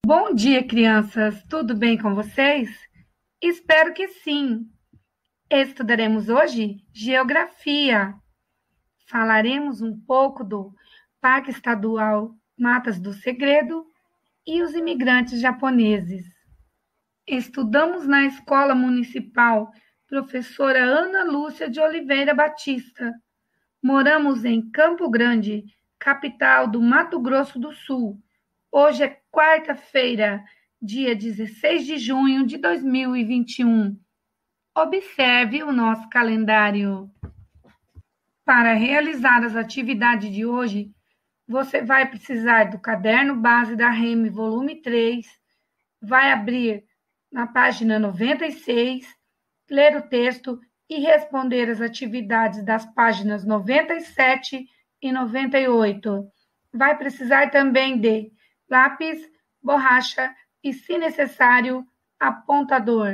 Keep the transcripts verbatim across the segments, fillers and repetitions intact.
Bom dia, crianças! Tudo bem com vocês? Espero que sim! Estudaremos hoje Geografia. Falaremos um pouco do Parque Estadual Matas do Segredo e os imigrantes japoneses. Estudamos na Escola Municipal Professora Ana Lúcia de Oliveira Batista. Moramos em Campo Grande, capital do Mato Grosso do Sul. Hoje é quarta-feira, dia dezesseis de junho de dois mil e vinte e um. Observe o nosso calendário. Para realizar as atividades de hoje, você vai precisar do caderno base da R E M, volume três, vai abrir na página noventa e seis, ler o texto e responder as atividades das páginas noventa e sete e noventa e oito. Vai precisar também de lápis, borracha e, se necessário, apontador.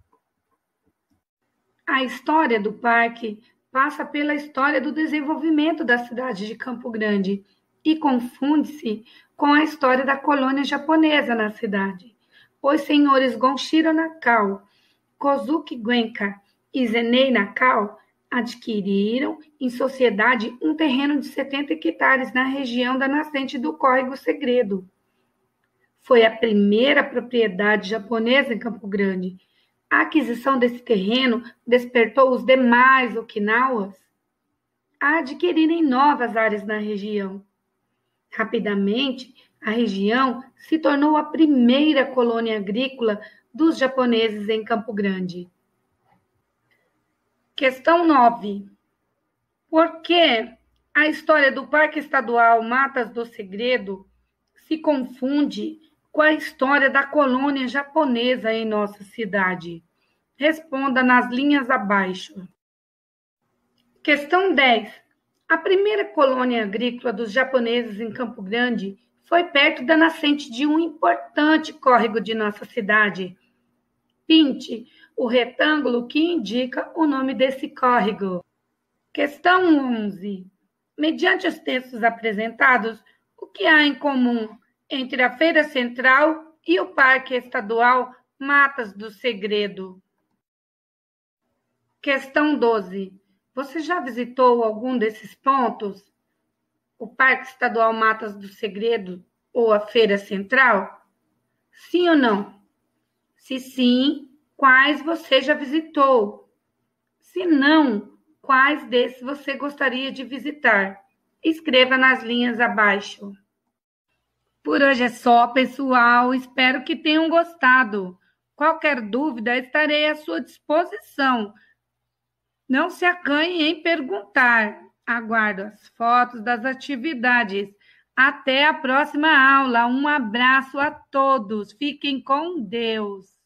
A história do parque passa pela história do desenvolvimento da cidade de Campo Grande e confunde-se com a história da colônia japonesa na cidade. Os senhores Gonshiro Nakao, Kozuki Genka e Zenei Nakao adquiriram em sociedade um terreno de setenta hectares na região da nascente do Córrego Segredo. Foi a primeira propriedade japonesa em Campo Grande. A aquisição desse terreno despertou os demais Okinawas a adquirirem novas áreas na região. Rapidamente, a região se tornou a primeira colônia agrícola dos japoneses em Campo Grande. Questão nove. Por que a história do Parque Estadual Matas do Segredo se confunde com a história da colônia japonesa em nossa cidade? Responda nas linhas abaixo. Questão dez. A primeira colônia agrícola dos japoneses em Campo Grande foi perto da nascente de um importante córrego de nossa cidade. Pinte o retângulo que indica o nome desse córrego. Questão onze. Mediante os textos apresentados, o que há em comum entre a Feira Central e o Parque Estadual Matas do Segredo? Questão doze. Você já visitou algum desses pontos? O Parque Estadual Matas do Segredo ou a Feira Central? Sim ou não? Se sim, quais você já visitou? Se não, quais desses você gostaria de visitar? Escreva nas linhas abaixo. Por hoje é só, pessoal. Espero que tenham gostado. Qualquer dúvida, estarei à sua disposição. Não se acanhe em perguntar. Aguardo as fotos das atividades. Até a próxima aula. Um abraço a todos. Fiquem com Deus.